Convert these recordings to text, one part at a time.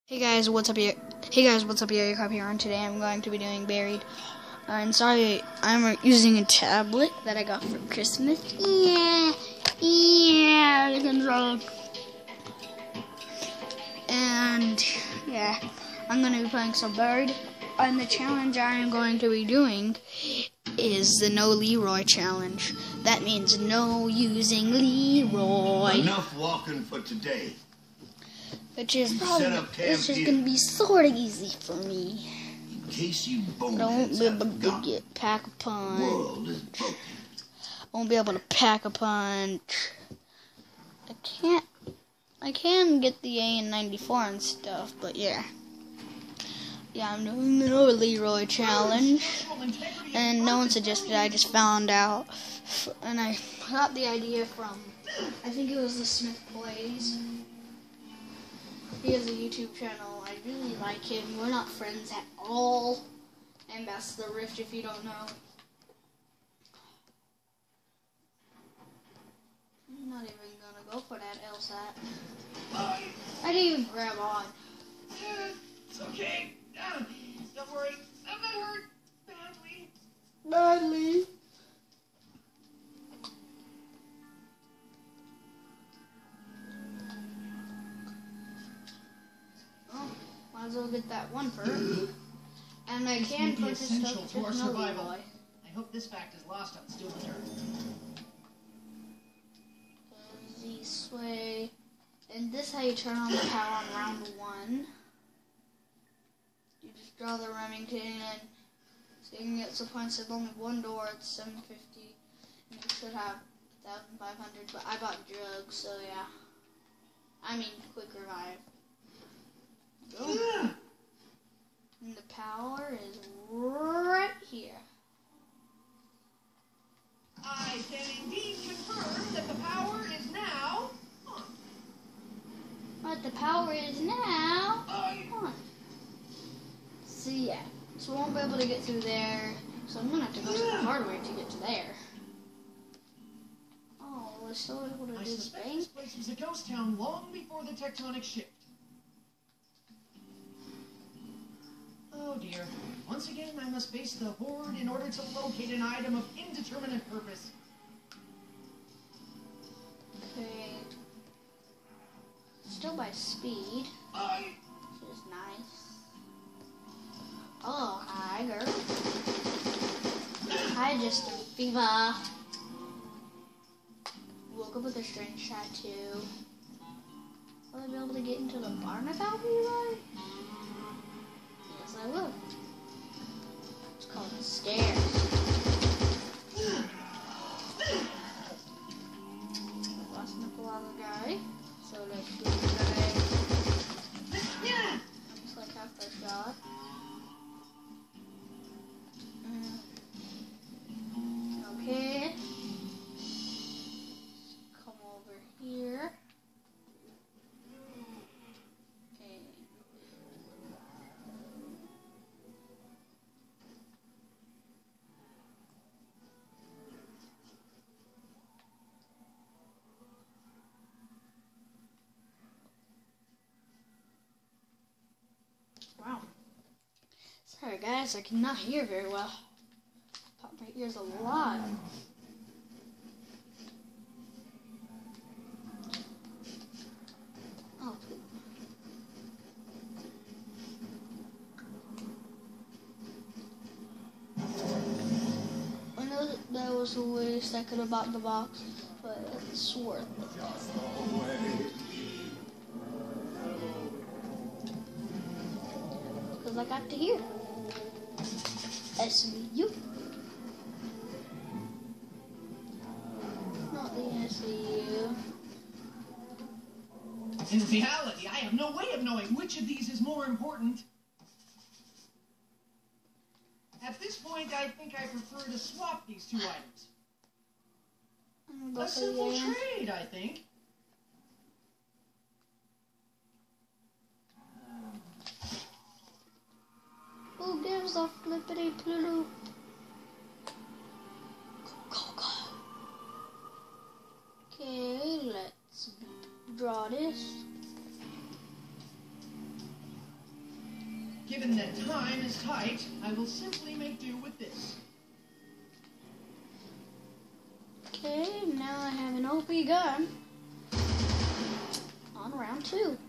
Hey guys, what's up? Aircraft here, and today I'm going to be doing Buried. I'm sorry, I'm using a tablet that I got for Christmas. Yeah, the controller. And yeah, I'm going to be playing some Buried. And the challenge I am going to be doing is the no Leroy challenge. That means no using Leroy. Enough walking for today. Which is probably this is gonna be sort of easy for me. In case you I won't be able to get pack a punch. World is broken. I won't be able to pack a punch. I can get the AN-94 and stuff, but yeah. Yeah, I'm doing the no Leroy challenge, and no one suggested. I just found out, and I got the idea from, I think it was the Smith Plays. He has a YouTube channel. I really like him. We're not friends at all. And that's the rift if you don't know. I'm not even gonna go for that LSAT. I didn't even grab on. It's okay. Don't worry. I'm not hurt. Badly. Badly. Might as well get that one first. And I can purchase stuff to our with no survival. Leroy. I hope this fact is lost on student Earth. This way. And this is how you turn on the power on round 1. You just draw the Remington and so you can get some points with only one door. It's 750. And you should have 1,500. But I bought drugs, so yeah. I mean, quick revive. Boom. And the power is right here. I can indeed confirm that the power is now on. But the power is now on. So yeah. So we won't be able to get through there. So I'm gonna have to go to the hardware to get to there. Oh, we're still able to I do the suspect thing. this place was a ghost town long before the tectonic shift. Oh dear. Once again, I must face the horde in order to locate an item of indeterminate purpose. Okay. Still by speed. Which is nice. Oh, hi, girl. Hi, Justin Fever. Woke up with a strange tattoo. Will I be able to get into the barn without Leroy? Yes, I will. It's called stairs. Lost Nicola guy. So let's do the guy. Looks like half the shot. Okay. Come over here. Okay. Wow. Sorry guys, I cannot hear very well. Pop my ears a lot. Oh. I know that was the least I could have bought the box, but it's worth it. Because I got to hear SVU. Not the SVU. In reality, I have no way of knowing which of these is more important. At this point, I think I prefer to swap these two items. A simple trade, I think. Who gives a flippity ploo? Go. Okay, let's draw this. Given that time is tight, I will simply make do with this. Okay, now I have an OP gun. On round 2.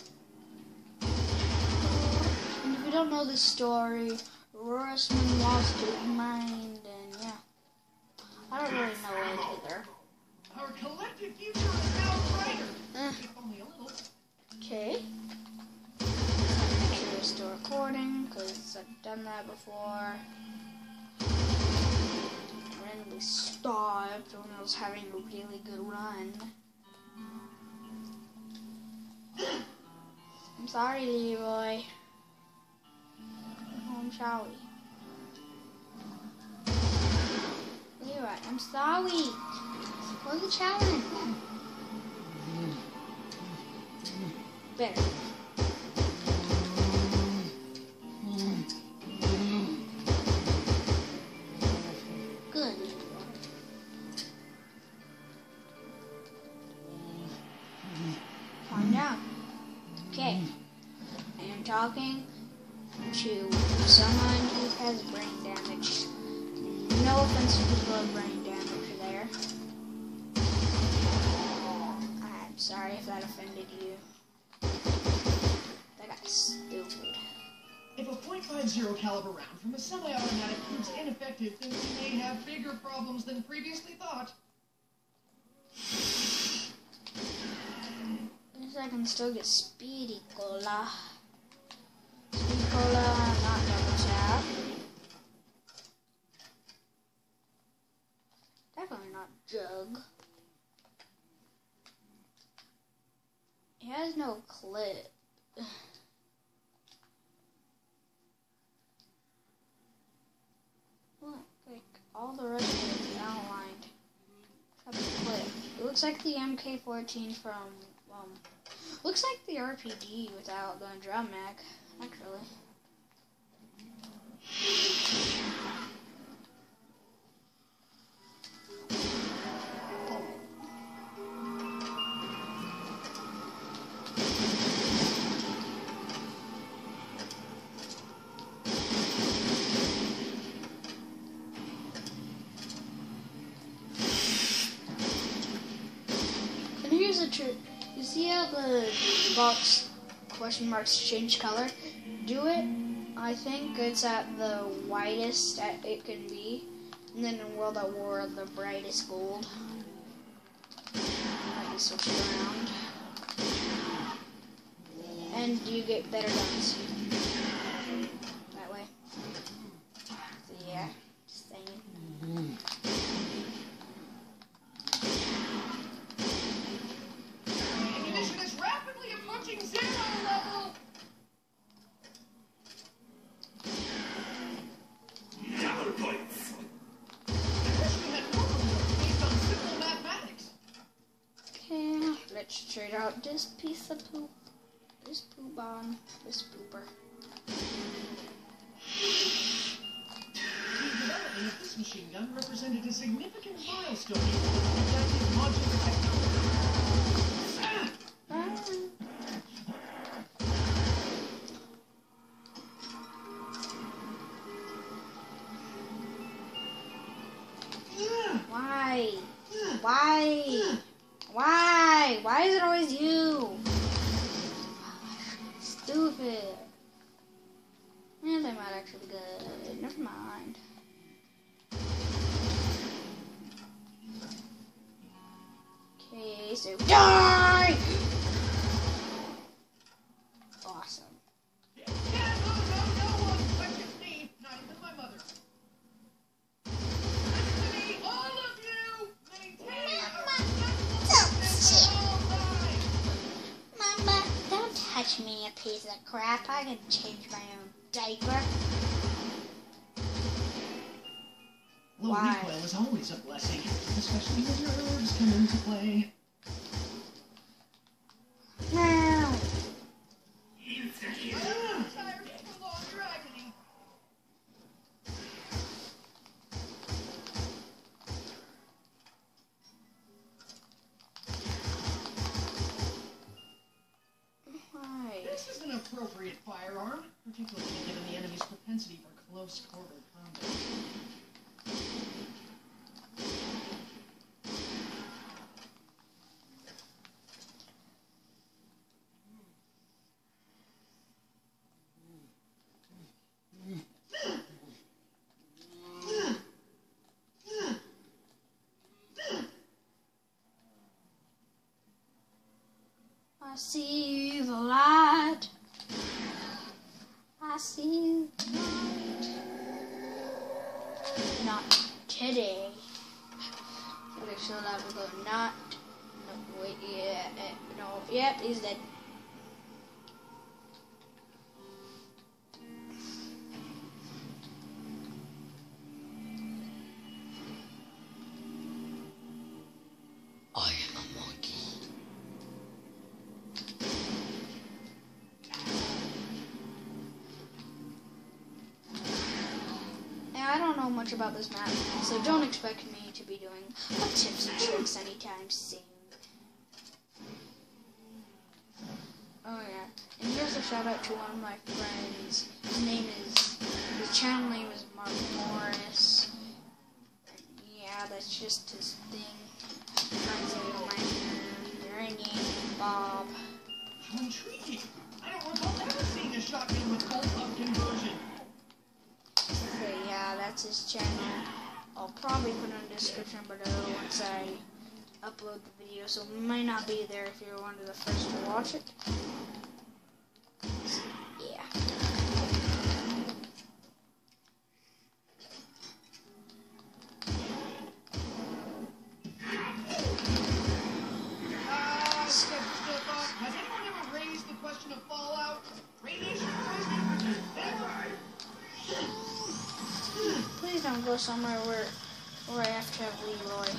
And if you don't know the story, Rossman lost his mind, and yeah. I don't really know it either. Our collective future is now brighter. If only a little. Okay. Make sure to still recording, because I've done that before. Randomly stopped when I was having a really good run. I'm sorry, Leroy. Go home, shall we? Leroy, I'm sorry. What's the challenge? Better. Good. Calm down. Okay. I am talking to someone who has brain damage. No offense to people with brain damage there. I'm sorry if that offended you. That guy's stupid. If a .50 caliber round from a semi-automatic proves ineffective, then we may have bigger problems than previously thought. At least I can still get Speedy Cola. Speedy Cola, not double tap. Definitely not Jug. He has no clip. Look, like all the rest of it is outlined. Except the clip. It looks like the MK14 from, looks like the RPD without the drum mag, actually. Here's a trick. You see how the box question marks change color? Do it. I think it's at the whitest it can be. And then in World at War, the brightest gold. Let me switch it around. And you get better guns. That way. So yeah, just saying. Let's trade out this piece of poop, this poop on this pooper. The development of this machine gun represented a significant milestone in adaptive modular technology. Why? Why? Why? Why is it always you? Stupid. Yeah, they might actually be good. Never mind. Okay, so die! Awesome. Yeah, no one touches me, not even my mother. Listen to me, all of you! Maintain Mama, don't touch me, a piece of crap. I can change my own diaper. Low Why? recoil is always a blessing, especially when your herbs come into play. Now. Tired of the long agony. Why? This is an appropriate appropriate firearm, particularly given the enemy's propensity for close quarter combat. I see the light. I see the light. Not today. Okay, so loud we go. Not. No, wait, yeah. No, yep, he's dead. I am a monkey. I don't know much about this map, so don't expect me to be doing tips and tricks anytime soon. Oh yeah, and here's a shout out to one of my friends. His channel name is Mark Morris. And yeah, that's just his thing. Reminds me of my ringing Bob. How intriguing! I don't recall ever seeing a shotgun with full-up conversion. Okay, yeah, that's his channel. I'll probably put it in the description below once I upload the video, so it might not be there if you're one of the first to watch it. So, yeah. Has anyone ever raised the question of fallout? Radiation poisoning? Please don't go somewhere where I have to have Leroy.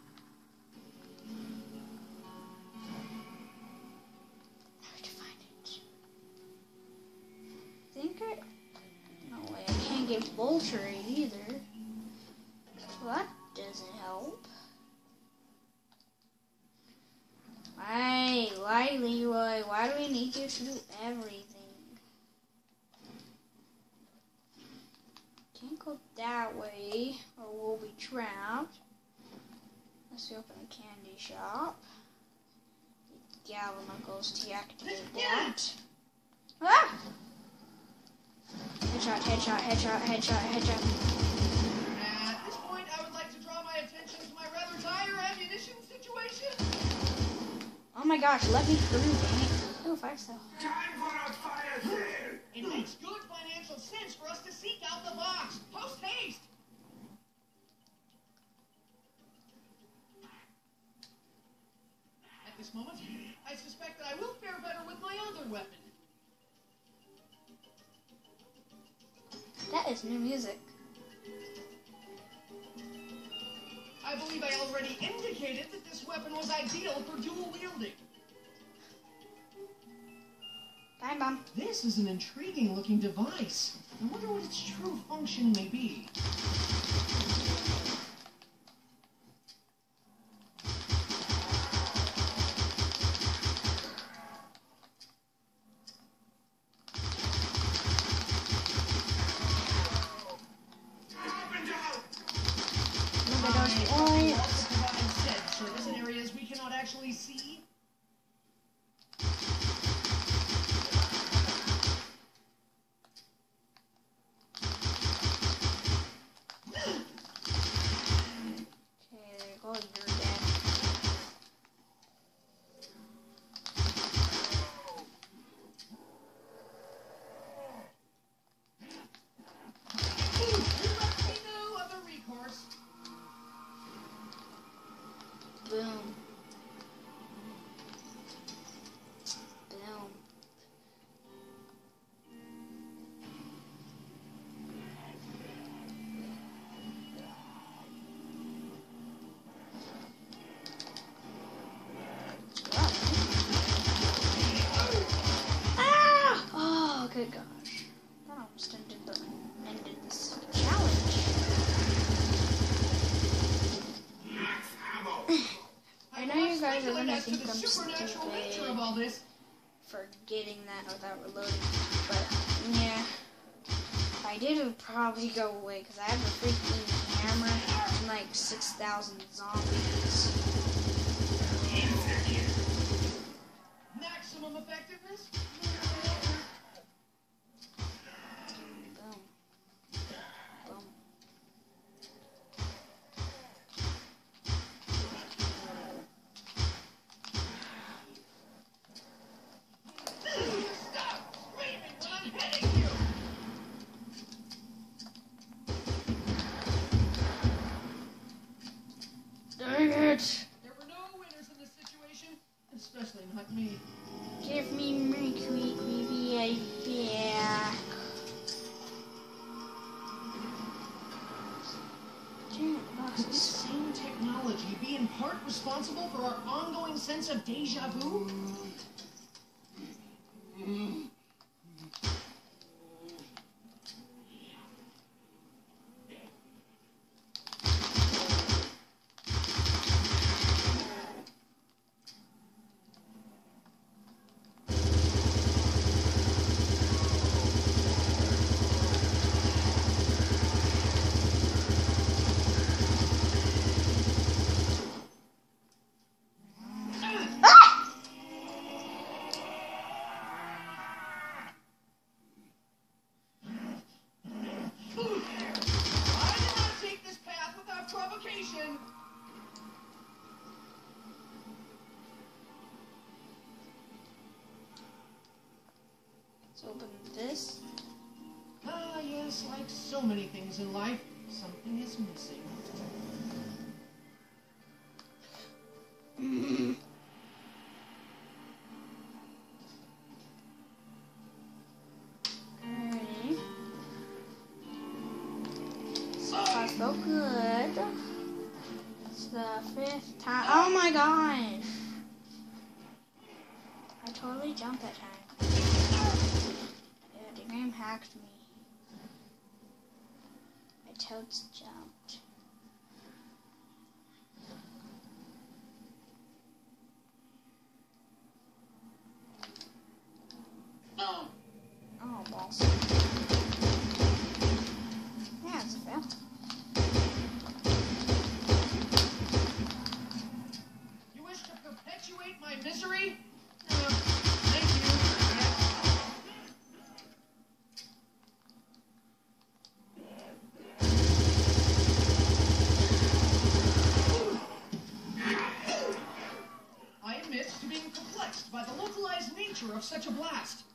I have to find it. No way, I can't get Vulture either. Well, that doesn't help. Why, Leroy? Why do we need you to do everything? Can't go that way, or we'll be trapped. Let's open a candy shop. Galvanicles to activate that. Ah! Headshot, headshot, headshot, headshot, headshot. At this point, I would like to draw my attention to my rather dire ammunition situation. Oh my gosh, let me through, dang it. Oh, 5 star. Time for a fire sale! It makes good financial sense for us to seek out the box. Post haste! At this moment, I suspect that I will fare better with my other weapon. That is new music. I believe I already indicated that this weapon was ideal for dual wielding. Time bomb. This is an intriguing looking device. I wonder what its true function may be. Service in areas we cannot actually see. Okay, there you go, you're dead. No other recourse. Boom. Boom. Ah! Oh, good gosh. That almost ended this challenge. I know you guys are gonna think I'm stupid forgetting that without reloading. But yeah, if I did, it would probably go away because I have a freaking hammer and like 6,000 zombies. Maximum effectiveness? Boom. Boom. Stop screaming when I'm hitting you! Dang it! There were no winners in this situation, especially not me. Give me Mercury back. Could this same technology be in part responsible for our ongoing sense of deja vu? Provocation! Let's open this. Ah, yes, like so many things in life, something is missing. Alrighty. So good. It's the 5th time. Oh my gosh! I totally jumped that time. Yeah, the game hacked me. I totes jumped. Oh, balls. Yeah, it's a fail. You wish to perpetuate my misery? Thank you. I admit to being perplexed by the localized nature of such a blast.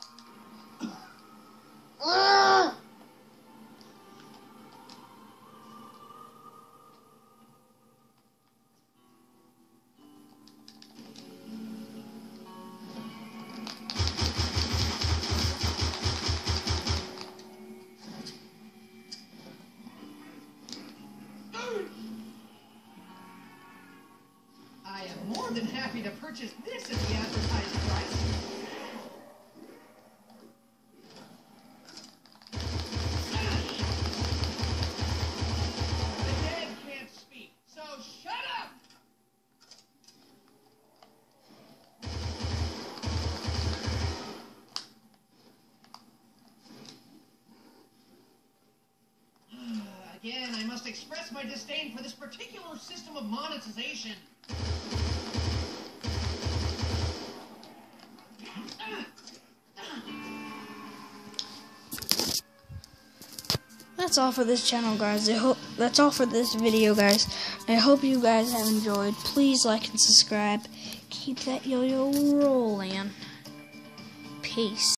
I am more than happy to purchase this at the advertised price. The dead can't speak, so shut up! Again, I must express my disdain for this particular system of monetization. That's all for this channel, guys. That's all for this video, guys. I hope you guys have enjoyed. Please like and subscribe. Keep that yo-yo rolling. Peace.